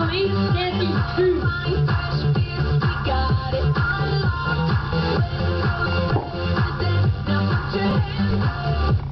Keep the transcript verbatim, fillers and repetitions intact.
Please stand in two. Got it unlocked. Now put your hands up.